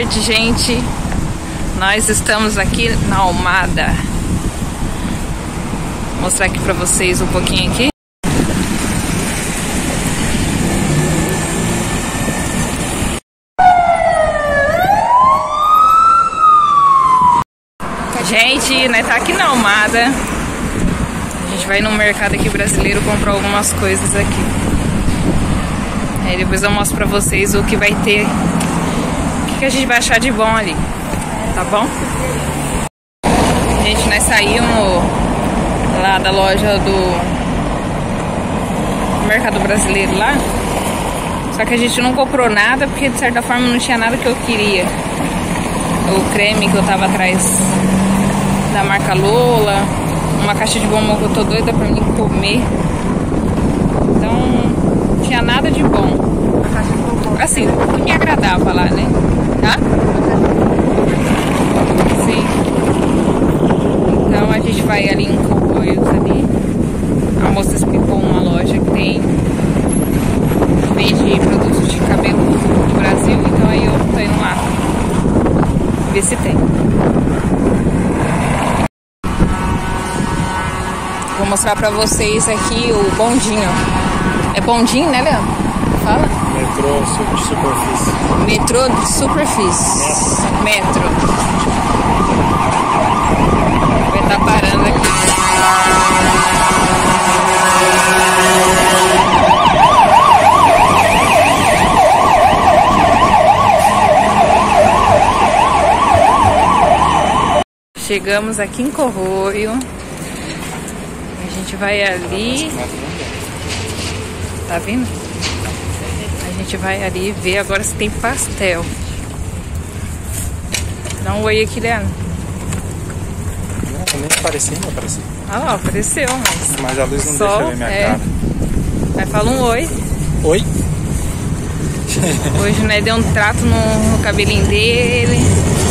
tarde, gente. Nós estamos aqui na Almada. Vou mostrar aqui pra vocês um pouquinho aqui. Gente, né, tá aqui na Almada. A gente vai no mercado aqui brasileiro comprar algumas coisas aqui. Aí depois eu mostro pra vocês o que vai ter, o que a gente vai achar de bom ali, tá bom? Gente, nós saímos lá da loja do mercado brasileiro lá. Só que a gente não comprou nada porque de certa forma não tinha nada que eu queria. O creme que eu tava atrás da marca Lola, uma caixa de bombom que eu tô doida pra mim comer. Então não tinha nada de bom. Assim, o que me agradava lá, né? Tá? Sim. Então a gente vai ali em Corroios ali. A moça explicou uma loja que vende produtos de cabelo do Brasil. Então aí eu tô indo lá ver se tem. Vou mostrar pra vocês aqui o bondinho. É bondinho, né, Leandro? Fala. Metrô de superfície. Metrô de superfície. Metro. Vai estar parando aqui. Chegamos aqui em Corroio. A gente vai ali. Tá vendo? A gente vai ali ver agora se tem pastel. Dá um oi aqui, Leandro. Não, nem apareceu, não apareceu. Ah lá, apareceu, mas a luz não deixa ver minha cara. Aí fala um oi. Oi? Hoje, né, deu um trato no cabelinho dele.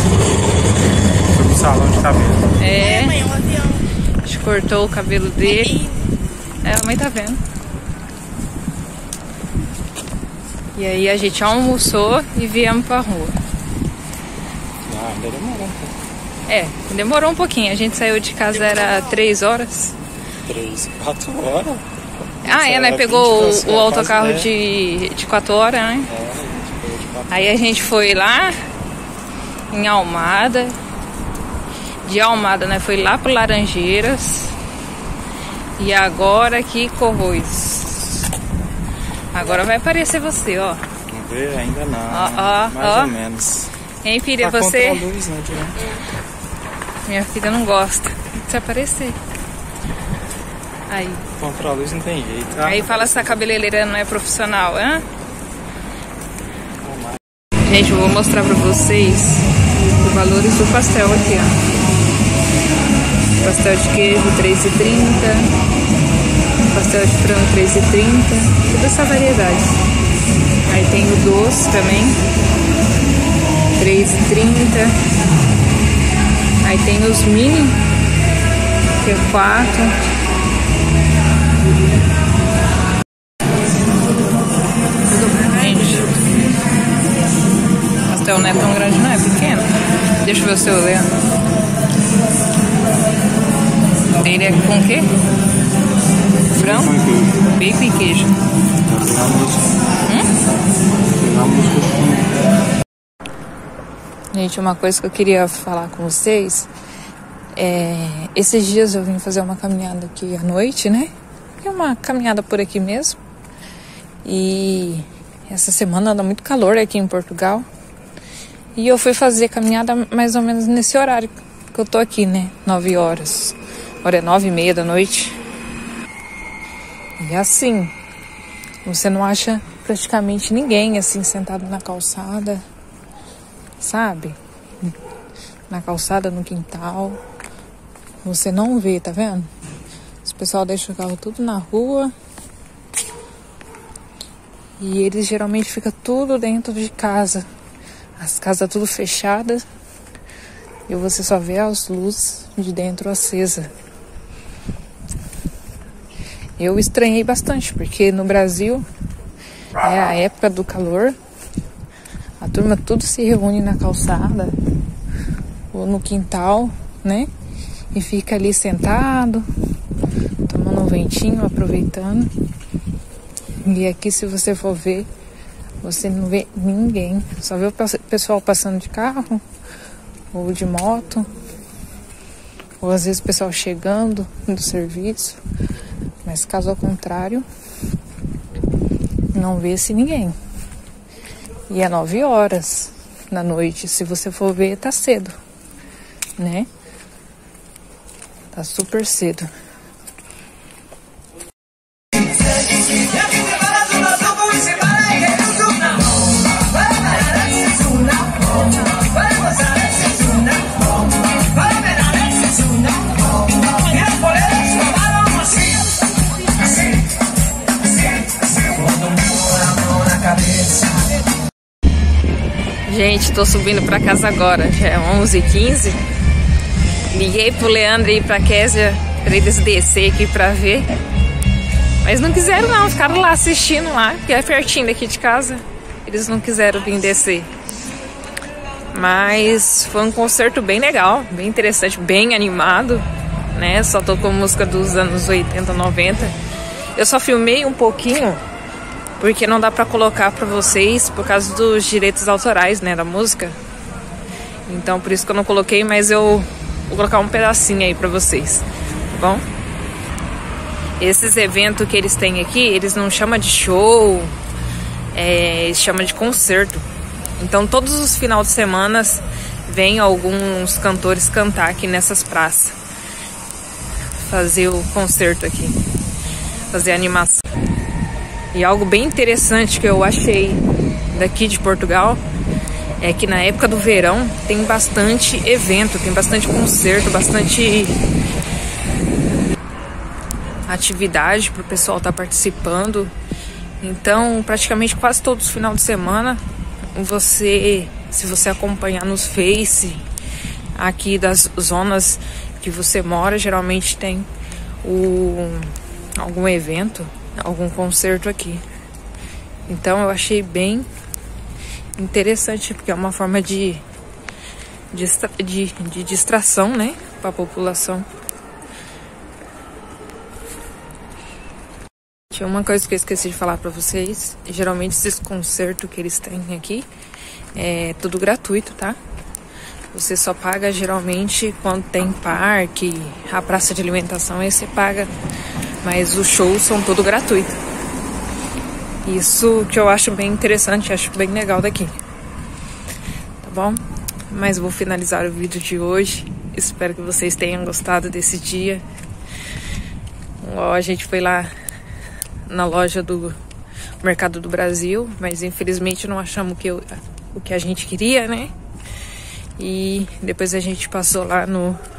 No salão de cabelo. É. Mãe, é um avião. A gente cortou o cabelo dele. É, a mãe tá vendo. E aí a gente almoçou e viemos pra rua. Ah, ainda demorou um pouco. É, demorou um pouquinho. A gente saiu de casa, era 3 horas. 3, 4 horas. Ah, é, né? Pegou o autocarro de 4 horas, né? É, a gente pegou de 4 horas. Aí a gente foi lá em Almada. De Almada, né? Foi lá pro Laranjeiras. E agora aqui Corroios. Agora vai aparecer você, ó. Vamos ver, ainda não. Ó, mais ou menos. Hein, filha, Tá você? contra a luz, né, Minha filha não gosta de se aparecer. Aí. Contra a luz não tem jeito. Aí fala se a cabeleireira não é profissional, hã? Gente, eu vou mostrar pra vocês os valores do pastel aqui, ó. Pastel de queijo, R$3,30. Pastel de frango, R$3,30. Toda essa variedade. Aí tem o doce também, R$3,30. Aí tem os mini, que é 4. Gente, o pastel não é tão grande, não, é pequeno. Deixa eu ver o seu, Leandro. O dele é com o quê? Frango? Bacon e queijo. Gente, uma coisa que eu queria falar com vocês esses dias eu vim fazer uma caminhada aqui à noite, né? É uma caminhada por aqui mesmo. E essa semana anda muito calor aqui em Portugal. E eu fui fazer caminhada mais ou menos nesse horário que eu tô aqui, né? 9 horas. Agora é 9h30 da noite. E assim, você não acha praticamente ninguém assim sentado na calçada, sabe? Na calçada, no quintal. Você não vê, tá vendo? Os pessoal deixa o carro tudo na rua. E eles geralmente ficam tudo dentro de casa. As casas tudo fechadas. E você só vê as luzes de dentro acesa. Eu estranhei bastante, porque no Brasil é a época do calor. A turma tudo se reúne na calçada ou no quintal, né? E fica ali sentado, tomando um ventinho, aproveitando. E aqui, se você for ver, você não vê ninguém. Só vê o pessoal passando de carro ou de moto. Ou às vezes o pessoal chegando do serviço. Mas caso ao contrário, não vê-se ninguém. E é 9 horas da noite. Se você for ver, tá cedo, né? Tá super cedo. Gente, tô subindo pra casa agora, já é 11h15. Liguei pro Leandro e pra Késia pra eles descer aqui pra ver. Mas não quiseram não, ficaram lá assistindo lá, que é pertinho daqui de casa. Eles não quiseram vir descer. Mas foi um concerto bem legal, bem interessante, bem animado, né? Só tocou música dos anos 80, 90. Eu só filmei um pouquinho, porque não dá pra colocar pra vocês por causa dos direitos autorais, né, da música. Então por isso que eu não coloquei, mas eu vou colocar um pedacinho aí pra vocês, tá bom? Esses eventos que eles têm aqui, eles não chamam de show, eles chamam de concerto. Então todos os finais de semana vem alguns cantores cantar aqui nessas praças, fazer o concerto aqui, fazer a animação. E algo bem interessante que eu achei daqui de Portugal é que na época do verão tem bastante evento, tem bastante concerto, bastante atividade para o pessoal estar participando. Então, praticamente quase todos os finais de semana, se você acompanhar nos Face aqui das zonas que você mora, geralmente tem algum evento, algum concerto aqui. Então eu achei bem interessante, porque é uma forma de distração, né, para a população. Tinha uma coisa que eu esqueci de falar para vocês. Geralmente esses concertos que eles têm aqui é tudo gratuito, tá? Você só paga geralmente quando tem parque, a praça de alimentação, aí você paga. Mas os shows são tudo gratuito. Isso que eu acho bem interessante, acho bem legal daqui. Tá bom? Mas vou finalizar o vídeo de hoje. Espero que vocês tenham gostado desse dia. A gente foi lá na loja do Mercado do Brasil, mas infelizmente não achamos o que a gente queria, né? E depois a gente passou lá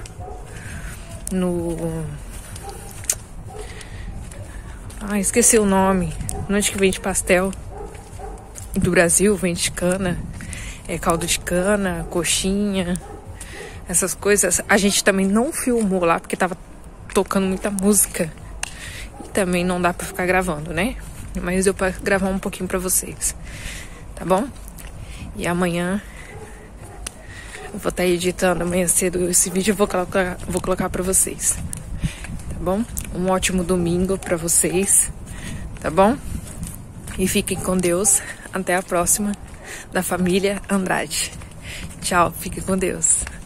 esqueci o nome. Onde que vende pastel do Brasil, vende cana, caldo de cana, coxinha, essas coisas. A gente também não filmou lá porque tava tocando muita música e também não dá pra ficar gravando, né? Mas eu posso gravar um pouquinho pra vocês, tá bom? E amanhã eu vou estar editando amanhã cedo esse vídeo, eu vou colocar pra vocês, tá bom? Um ótimo domingo pra vocês, tá bom? E fiquem com Deus. Até a próxima, da família Andrade. Tchau, fiquem com Deus.